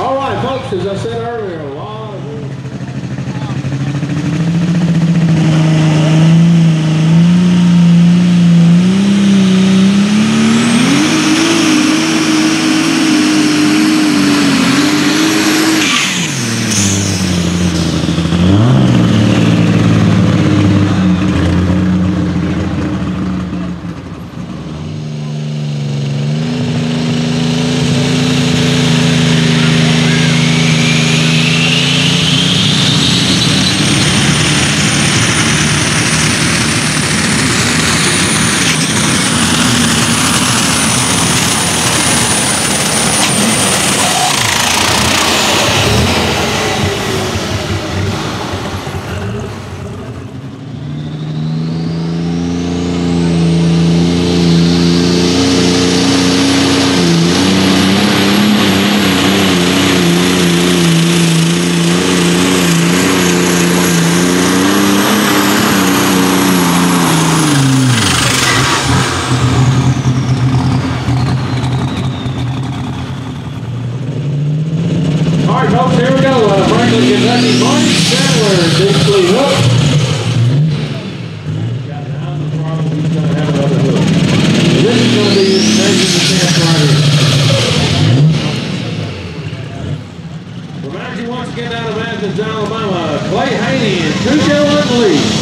All right, folks, as I said earlier, a lot of All right, folks, here we go. Franklin, Kentucky, Marty Chandler, Dixley Hook. Got down the throttle, he's going to have another hook. This is going to be changing the stance right here. Remind you once again out of Athens, Alabama, Clay Haney and Cujo Unleashed.